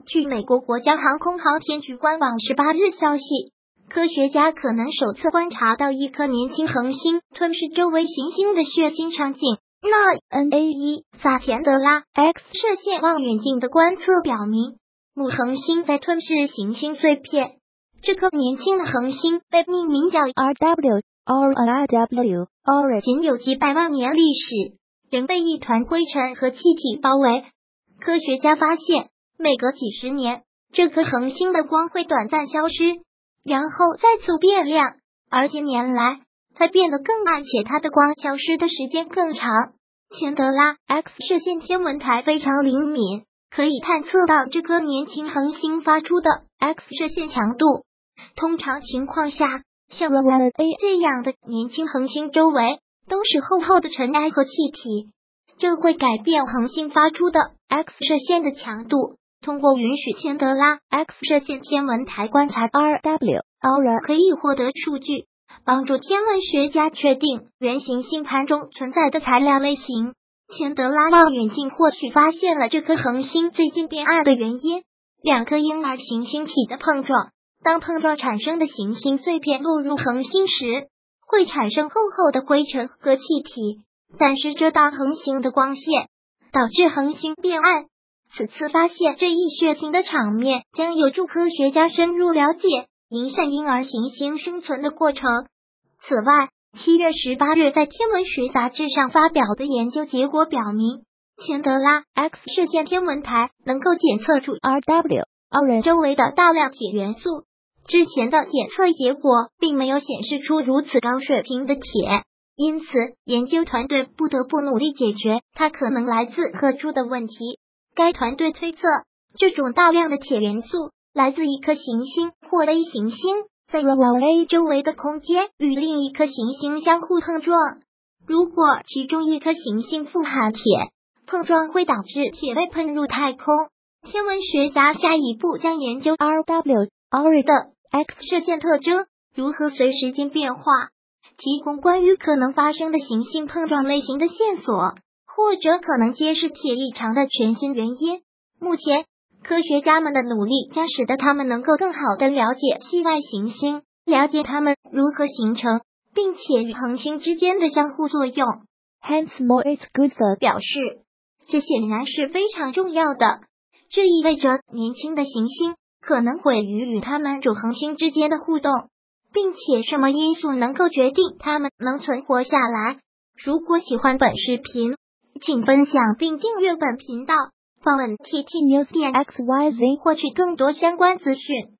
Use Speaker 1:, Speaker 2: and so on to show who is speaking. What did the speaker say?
Speaker 1: 据美国国家航空航天局官网18日消息，科学家可能首次观察到一颗年轻恒星吞噬周围行星的血腥场景。NAE 萨钱德拉 X 射线望远镜的观测表明，母恒星在吞噬行星碎片。这颗年轻的恒星被命名叫 RW， 仅有几百万年历史，仍被一团灰尘和气体包围。科学家发现，每隔几十年，这颗恒星的光会短暂消失，然后再次变亮，而近年来它变得更暗，且它的光消失的时间更长。钱德拉 X 射线天文台非常灵敏，可以探测到这颗年轻恒星发出的 X 射线强度。通常情况下，像 NAE 这样的年轻恒星周围都是厚厚的尘埃和气体，这会改变恒星发出的 X 射线的强度。通过允许钱德拉 X 射线天文台观察 RW， 可以获得数据，帮助天文学家确定原行星盘中存在的材料类型。钱德拉望远镜或许发现了这颗恒星最近变暗的原因：两颗婴儿行星体的碰撞。当碰撞产生的行星碎片落入恒星时，会产生厚厚的灰尘和气体，暂时遮挡恒星的光线，导致恒星变暗。此次发现这一血腥的场面将有助科学家深入了解影响婴儿行星生存的过程。此外，7月18日在天文学杂志上发表的研究结果表明，钱德拉 X 射线天文台能够检测出 RW 周围的大量铁元素。之前的检测结果并没有显示出如此高水平的铁，因此研究团队不得不努力解决它可能来自何处的问题。该团队推测，这种大量的铁元素来自一颗行星或类行星在 NAE 周围的空间与另一颗行星相互碰撞。如果其中一颗行星富含铁，碰撞会导致铁被喷入太空。天文学家下一步将研究 RW 的 X 射线特征如何随时间变化，提供关于可能发生的行星碰撞类型的线索，或者可能揭示铁异常的全新原因。目前，科学家们的努力将使得他们能够更好地了解系外行星，了解它们如何形成，并且与恒星之间的相互作用。Hans Moritz Goethe 表示，这显然是非常重要的，这意味着年轻的行星可能会与它们主恒星之间的互动，并且什么因素能够决定它们能存活下来。如果喜欢本视频，请分享并订阅本频道，访问 ttnews.xyz 获取更多相关资讯。